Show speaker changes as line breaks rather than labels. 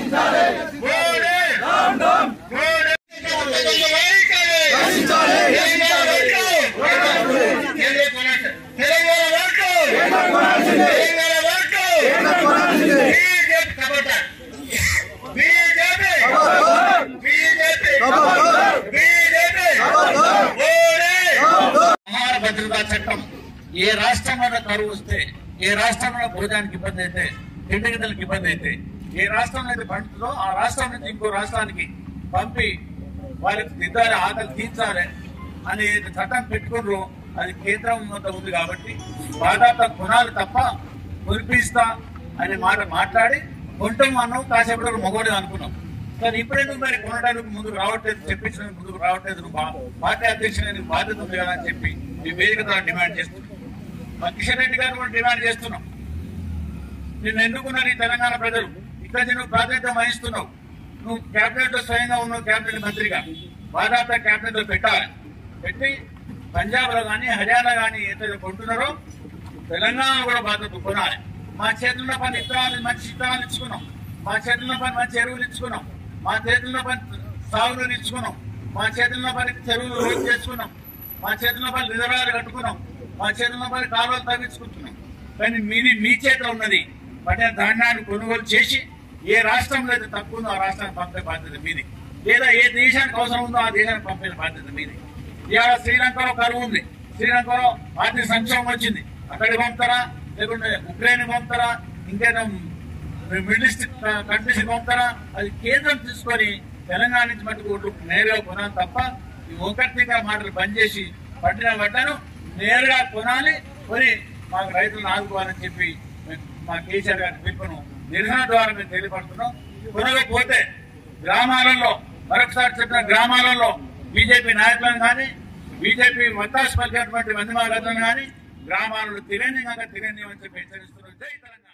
భద్రతా చట్టం ఏ రాష్ట్రంలో కరువు వస్తే, ఏ రాష్ట్రంలో భోజనానికి ఇబ్బంది అయితే, తిండిగిద్దలకు ఇబ్బంది అయితే, ఏ రాష్ట్రంలో అయితే పండుతుందో ఆ రాష్ట్రం నుంచి ఇంకో రాష్ట్రానికి పంపి వాళ్ళకి దిద్దాలి, ఆకలి తీర్చాలి అని చట్టం పెట్టుకున్నారు. అది కేంద్రం వద్ద ఉంది కాబట్టి బాధాత కొనాలి తప్ప కురిపిస్తా అనే మాట మాట్లాడి కొంటాం అన్నాం. కాసేపటి మగోడు అనుకున్నాం. కానీ ఇప్పుడెందుకు మరి కొనడానికి ముందుకు రావట్లేదు, చెప్పించడానికి ముందుకు రావట్లేదు, పార్టీ అధ్యక్షుడు బాధ్యత ఉంది కదా అని చెప్పి ఈ వేదిక ద్వారా డిమాండ్ చేస్తున్నాం. మా కిషన్ రెడ్డి గారు కూడా డిమాండ్ చేస్తున్నాం. నిన్ను ఎందుకున్నారు ఈ తెలంగాణ ప్రజలు? ఇక్కడ నువ్వు ప్రాతినిధ్యం వహిస్తున్నావు, నువ్వు కేబినెట్ లో స్వయంగా ఉన్నావు, కేబినెట్ మంత్రిగా బాధాత కేబినెట్ లో పెట్టి పంజాబ్ లో కానీ హర్యానా కానీ ఏదైతే కొంటున్నారో తెలంగాణ కూడా బాధ్యత కొనాలి. మా చేతుల్లో పని ఇత్తనాలు, మంచి ఇత్తనాలు ఇచ్చుకున్నాం, మా చేతుల్లో పని మంచి ఎరువులు ఇచ్చుకున్నాం, మా చేతుల్లో పని సాగులు ఇచ్చుకున్నాం, మా చేతుల్లో పని చెరువులు రోడ్డు చేసుకున్నాం, మా చేతుల్లో పని రిజర్వాయర్లు కట్టుకున్నాం, మా చేతుల్లో పని కాలువలు తగ్గించుకుంటున్నాం. కానీ మీ చేతిలో ఉన్నది పండిన ధాన్యాన్ని కొనుగోలు చేసి ఏ రాష్ట్రంలో అయితే తక్కువ ఉందో ఆ రాష్ట్రానికి పంపే బాధ్యత మీది, లేదా ఏ దేశానికి అవసరం ఉందో ఆ దేశానికి పంపే బాధ్యత మీది. ఇవాళ శ్రీలంకలో కరువు ఉంది, శ్రీలంకలో ఆర్థిక సంక్షోభం వచ్చింది, అక్కడికి పంపుతారా, లేకుంటే ఉక్రెయిన్ పంపుతారా, ఇంకేదో మిడిల్ ఈస్ట్ కంట్రీస్ పంపుతారా? అది కేంద్రం తీసుకొని తెలంగాణ నుంచి మటుకు ఓట్లు నేరుగా కొనాలి తప్ప ఈ ఒకటిగా మాటలు బంద్ చేసి పట్టిన వడ్డను నేరుగా కొనాలి, కొని మాకు రైతులను ఆదుకోవాలని చెప్పి మా కేసీఆర్ గారి పిలుపును నిరసన ద్వారా మేము తెలియపడుతున్నాం. కొనకపోతే గ్రామాలలో, మరొకసారి చెప్పిన గ్రామాలలో బీజేపీ నాయకులను కానీ, బీజేపీ వత్తాసు పలికినటువంటి మంది మార్గలను కానీ గ్రామాలలో తిరేని అని చెప్పి హెచ్చరిస్తున్నాం. జై తెలంగాణ.